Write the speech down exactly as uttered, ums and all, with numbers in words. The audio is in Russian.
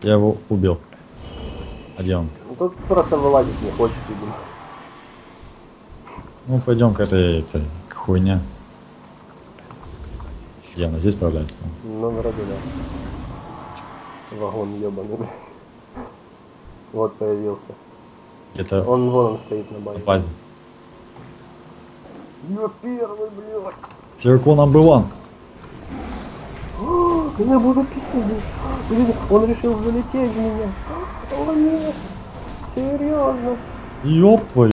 Я его убил. А где он? Ну, тут просто вылазить не хочет, видимо. Ну, пойдем к этой, этой к хуйне. Где она? Здесь появляется? Ну, вроде да. Вагон ебаный, блядь. Вот появился. Где-то Он вон он стоит на на базе. базе. Я первый, блядь. Циркон number one. Я буду пиздить. Подожди, он решил залететь в меня. О нет. Серьезно. Ёб твою.